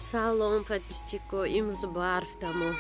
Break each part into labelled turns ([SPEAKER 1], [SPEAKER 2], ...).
[SPEAKER 1] Салом, подписчико, имрӯз барф дамо.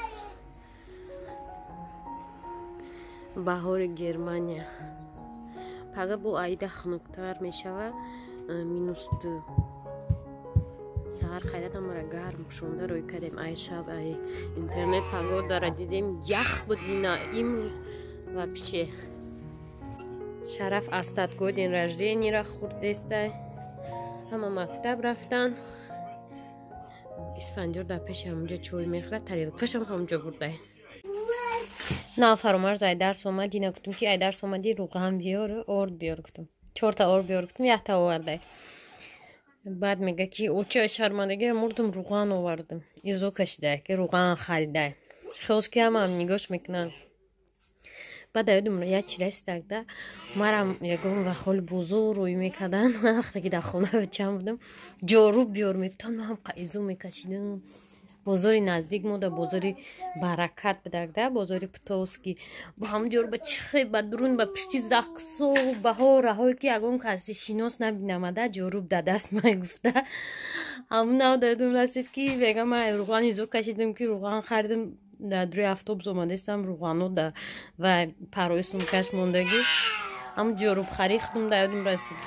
[SPEAKER 1] Баҳори Германия. Пага бу айда хунуктар мешава -2. Саҳар хайратам мара гарм шунда рӯй кардем ай шаб ай интернет погодара дидем ях будина имрӯз ва пиче. Шараф астатгоҳи ден раждениира хурдестай. Ҳама мактаб рафтан. Исфандиёр дар пеши ҳамунҷо чой мехӯрад, тарелкашам ҳамунҷо бурдай. На фаромарз айдарс омад, ина гуфтум ки айдарс омади руған биёр, орд биёр гуфтум. 4 та орд биёр гуфтум, 1 та овардай. Баъд мега ки оча шармандагӣ мурдум руған овардим. Изо кашидай ки руған харидай. Хелс ки ҳамаам нигоҳш мекунанд. Баъд аёдум як чиз растагда марам ягон ва холи бузур рӯй мекардан. Вақте ки дар хона чанд будам, ҷорӯб биёр мефтан, ҳам изо мекашидам. Бозори наздик мо дар бозори Баракат будагда, бозори Путовский. Бо ҳамунҷо ба чихе ба дурун ба пишти зақсо баҳор раҳое ки ягон каси шинос набинамада ҷорӯб дар даст мегуфта. Ҳамун навда ёдум расид ки мегам ман руған изо кашидам ки руған харидам. Дар дуруи автобус омадастам руғано ва парои сумкаш мондагӣ. Ҳамун ҷорӯбхарӣ худум дар ёдум расид.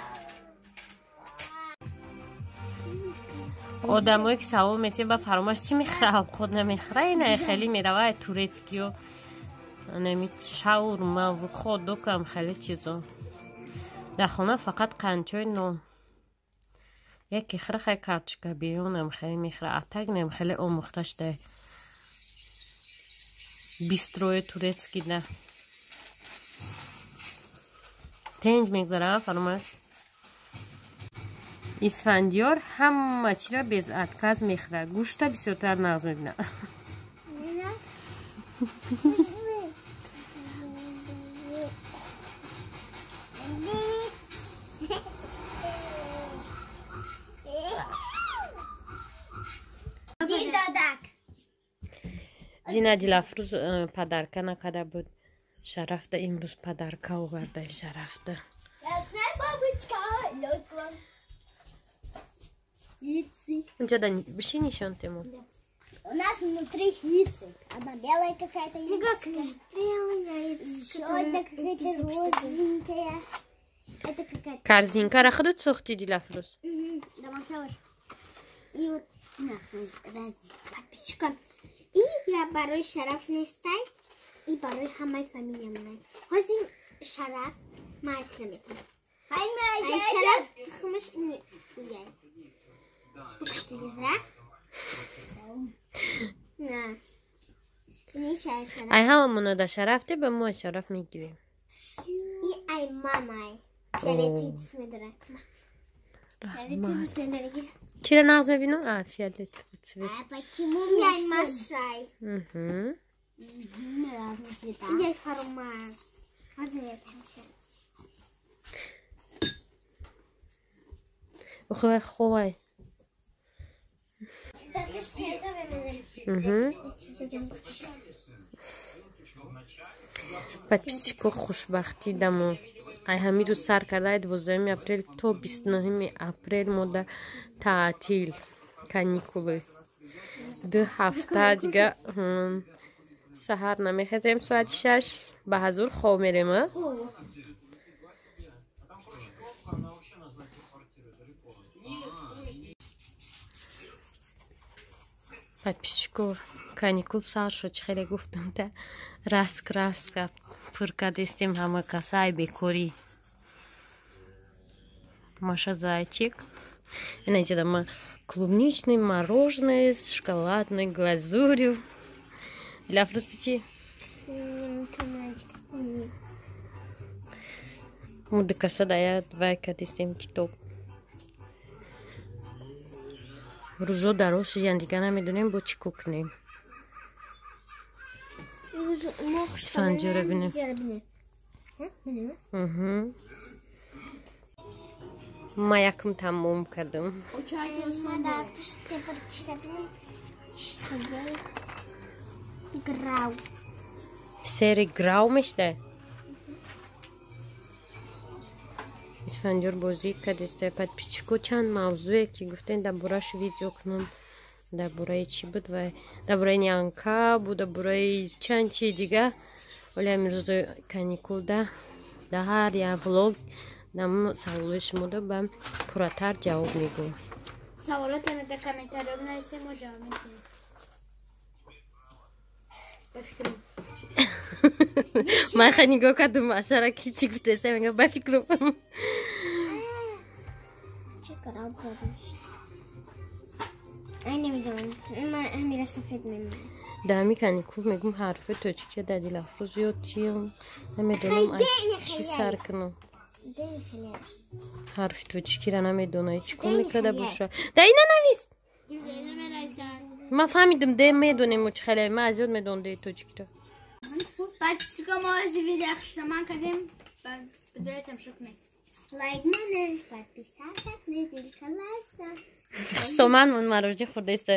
[SPEAKER 1] Одамое ки савол метиҳем ба фаромаш чӣ мехӯра, овқот намехӯра, ина хеле мерава турецкиё нами шаурма ходокам хеле чизо. Дар хона фақат қанчои нон. Яке хӯра хай картошка бирёнам хеле мехӯра, атак нем хеле омӯхта шудай. Бистрои турецки да. Тенҷ мегзарам фаромаш. Исфандиёр ҳама чира без отказ мехӯрад. Гӯшта бисёртар нағз мебинад. Ҷина Дилафрӯз падарка накарда буд. Шарафта имрӯз падарка оварда Шарафта. Инҷа биши нишон тему.
[SPEAKER 2] У нас внутри яйцек. Одна белая какая-то яйцо. Белая. Это какая-то розовенькая. Это какая-то...
[SPEAKER 1] Корзинка худут сохти Дилафрӯз?
[SPEAKER 2] Дома тоже. И вот подписчика. И я барой Шараф нестай. И барой хамай фамилия мной. Хозин Шараф майтрамитам. Ай Шараф хумаш не яй. Покажите визра. На. Не Шараф.
[SPEAKER 1] Ай ҳамамона да Шараф те ба мо Шараф мегирем.
[SPEAKER 2] И ай мамай. Фиолетовый цвет. Фиолетовый цвет.
[SPEAKER 1] Чира нағз мебинам? Фиолетовый цвет.
[SPEAKER 2] А почему я машай? Разные цвета. Я формат.
[SPEAKER 1] Охой, ховай. Подписчико хушбахтӣ дамо. Ай ҳамин рӯз сар карда 12 апрел то 29 апрел мо да таътил каникулы. 2 ҳафта дига саҳар намехезем соати 6 ба ҳазур хоб мерем. Подписчико каникул сар шуд, чӣ хеле гуфтам та раска пур кардистем ҳама каса ай бекорӣ. Маша зайчик. Ина инҷа дама клубничный мороженое с шоколадной глазурью. Дилафрӯз ты чӣ? Мурди каса дая вай кардистем китоб. рӯзо дароз шидан дига намедонем бо чӣ кунем. Исфандиёра бинем. Ма якм тамом кардам. Сери грау мештай. Исфандиёр бозӣ кардисте. Подписчико чанд мавзӯе ки гуфтен дар бораш видео кунам در برای چی بود و در برای نیانکا بود در برای چند چی دیگه ولی امروز کانیکول در هر یک ولوگ نام سوال شما ده بهم پراتر جواب میگم
[SPEAKER 2] سوالات در کامنتار رو بنویسیم و جواب میدیم بفکرم
[SPEAKER 1] من خیلی نگاه کردم اشاره کی چی گفته است میگم بفکرم
[SPEAKER 2] چه کارم کردش این نمیدونم من همین سفید میمونم
[SPEAKER 1] دمی کانیکول میگم حرف تو چی که در دل افروز یاد چیم نمیدونم چی سر کنم حرف تو چی که نمیدونم چی کن میکرده باشه ده اینا نویس ما فهمیدم ده میدونم چی خیلی من از یاد میدونم ده تو چی که
[SPEAKER 2] بعد چیکار ما از ویدیو اخشتمان کردیم بدون تمشک نه لایک منه بعد بیشتر نه دیل کلاس
[SPEAKER 1] خستومن من مراجع خورده است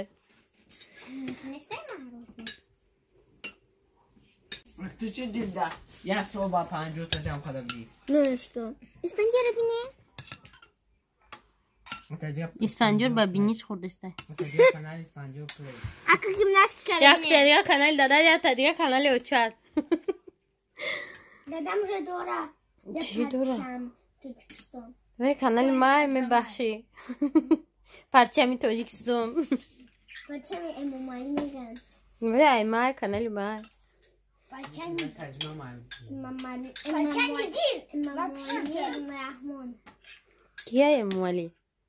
[SPEAKER 3] تو چی دیل ده؟ یه صبح با 50 تا جمع خدا بی
[SPEAKER 2] نه что اسپانجا ببینه
[SPEAKER 1] اسفنجور با بینیچ خورده است
[SPEAKER 3] متوجه کانال اسپانجور پلی
[SPEAKER 2] اکا گیمناستیکا
[SPEAKER 1] یک دیگه کانال داده یا دیگه کانال اوچار
[SPEAKER 2] دادم رو دورا
[SPEAKER 1] چی دورا؟
[SPEAKER 2] تاجیکستان
[SPEAKER 1] وای کانال ما میبخشی پرچمی تاجیکستان
[SPEAKER 2] پرچمی امامالی میگن
[SPEAKER 1] وای ما کانال ما
[SPEAKER 2] پرچمی
[SPEAKER 3] ترجمه مایم
[SPEAKER 2] امامالی پرچمی دیل امامالی رحمان
[SPEAKER 1] کیه مولی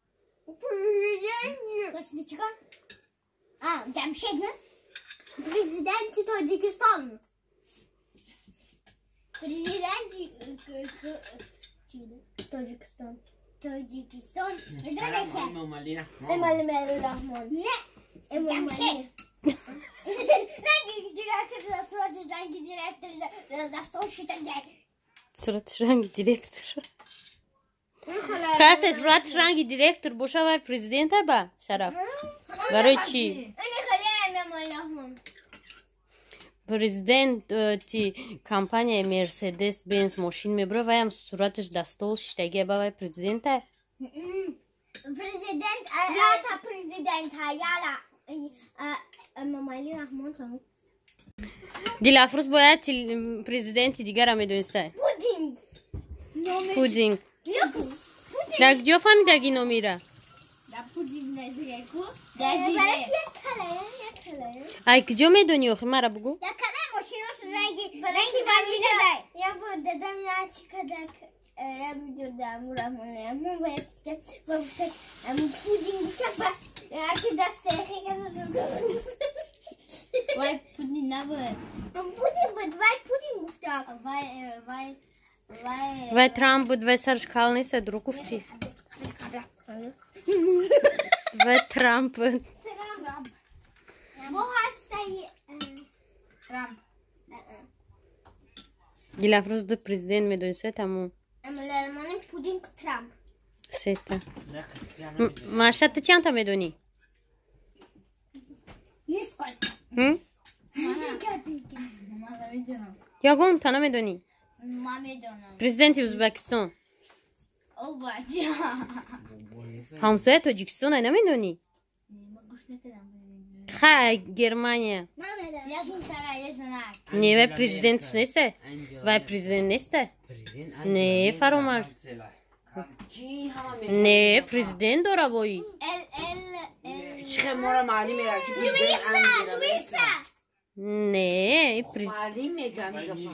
[SPEAKER 2] Kaç bir çıkan? Cemşit mi? Prezidenti Tacikistan mı? Prezidenti Tacikistan. Tacikistan. Ne demek ki?
[SPEAKER 3] ممالی رحمان
[SPEAKER 2] Emel Rahman. Ne? Cemşit. Rengi direktörü, suratı rengi direktörü, daston şütecek.
[SPEAKER 1] صورت رنگ دیرکتر خاصش رات رنگ دیرکتر باشه و پرزیدنت با شرف برای چی
[SPEAKER 2] Öyle kalem Emel Rahman.
[SPEAKER 1] پرزیدنت تی کمپانی مرسدس بنز ماشین میبره و هم صورتش دستول شتگی با پرزیدنت
[SPEAKER 2] Prezident, ya prezident yala Emel Rahman tamam.
[SPEAKER 1] دیل افروز باید پرزیدنت دیگر هم میدونسته
[SPEAKER 2] Puding.
[SPEAKER 1] پودینگ
[SPEAKER 2] Yok.
[SPEAKER 1] در کجا فهمیده اینو میره
[SPEAKER 2] Da puding nezire ku. Dercile. Yakala.
[SPEAKER 1] ای کجا میدونی آخه مرا بگو
[SPEAKER 2] Yakala maşinosu rengi vanilya. Ya bu dedem ya çıkadak ya videoda muramın ya bu işte bu puding bak arkadaş sehe Vay puding ne bu? Puding bu vay puding gufta. Vay
[SPEAKER 1] و ترامپ بود و سرش کال نیست درو گفتی و ترامپ بود
[SPEAKER 2] Trump. Bu hastayı Trump.
[SPEAKER 1] دیل افروز دو پرزیدنت میدونسته تموم
[SPEAKER 2] Emelermanın puding Trump.
[SPEAKER 1] سیتا ماشا تو چند تا میدونی
[SPEAKER 2] Niskol.
[SPEAKER 1] هم؟ یا گم تا نمیدونی
[SPEAKER 2] Mamedonum.
[SPEAKER 1] پرزیدنت ازبکستان
[SPEAKER 2] O baca.
[SPEAKER 1] همسایه تاجیکستان ای نمیدونی خیلی گرمانیا
[SPEAKER 2] Mamedonum. Yakın karayla sanak.
[SPEAKER 1] نه و پرزیدنتش نیسته و پرزیدنت نیسته نه فرامرز نه پرزیدنت داره بایی
[SPEAKER 3] چه مورا معلی میره که
[SPEAKER 2] Luisa.
[SPEAKER 1] نه
[SPEAKER 3] معلی میگه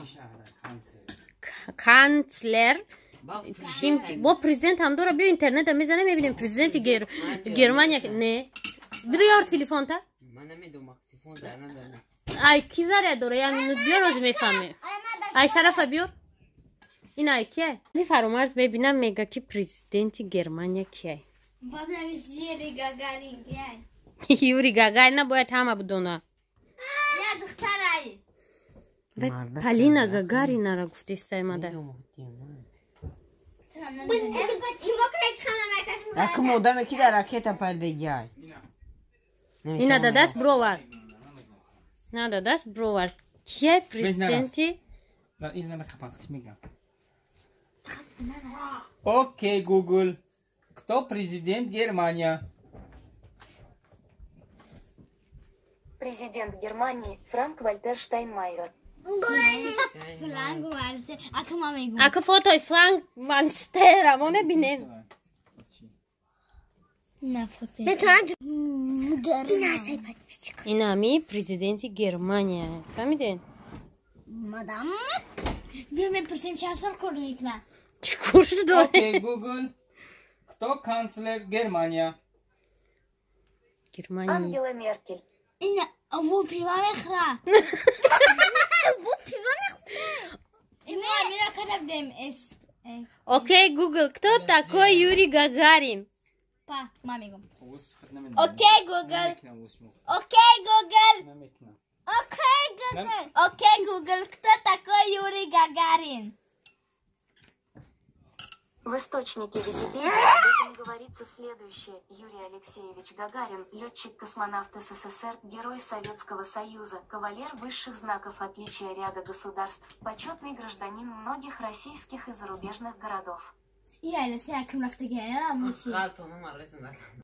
[SPEAKER 1] کانسلر با پرزیدنت هم داره بیا اینترنت هم میزنه میبینیم پرزیدنت گرمانیا نه بیار تلفن تا
[SPEAKER 3] من نمیدونم تلفن در ندارم
[SPEAKER 1] ای کی زره داره یعنی بیار روز میفهمه ای شرف بیار این ای کیه این فرامرز ببینم میگه که پرزیدنت گرمانیا کیه
[SPEAKER 2] Babam Yuri Gagarin gel.
[SPEAKER 1] یوری گاگای نباید همه بدونه
[SPEAKER 2] Ya دخترای.
[SPEAKER 1] پالینا گاگارینا را گفتی استایماده
[SPEAKER 2] Hadi başıma kırıç kamam arkadaşım.
[SPEAKER 3] رکم مودم کی در راکت پردگی
[SPEAKER 1] اینا داداش بروور نه داداش بروور کیه پرزیدنتی
[SPEAKER 4] این نمی kapatmış میگم Окей, Google. Кто президент Германия?
[SPEAKER 5] Президент Германии Франк-Вальтер Штайнмайер.
[SPEAKER 2] فلان گوارده اکا ما میگم
[SPEAKER 1] Ака фотои Франк Ванштейн мо набинем.
[SPEAKER 2] نه فوتو این عصای پتیچکا
[SPEAKER 1] Ин ҳами президенти Германия. Фаҳмиден?
[SPEAKER 2] مادام بیا میپرسیم چند سال کار میکنه
[SPEAKER 1] Чӣ курш дорем?
[SPEAKER 4] Окей, Google. Кто канцлер Германия?
[SPEAKER 1] Германия.
[SPEAKER 5] Ангела Меркель.
[SPEAKER 2] این او پیوا میخوره او پیوا میخوره این میره کدب دیم اس
[SPEAKER 1] Окей, Google, кто такой Юрий Гагарин?
[SPEAKER 2] па ما میگم
[SPEAKER 4] Oğuz nemmeni?
[SPEAKER 2] اوکی گوگل اوکی گوگل اوکی گوگل кто такой Юрий Гагарин
[SPEAKER 5] В источнике Википедии об этом говорится следующее. Юрий Алексеевич Гагарин, летчик-космонавт СССР, герой Советского Союза, кавалер высших знаков отличия ряда государств, почетный гражданин многих российских и зарубежных городов.
[SPEAKER 2] این عیلسی حکم رفته گره همونشی
[SPEAKER 3] خالتون هم رسوندن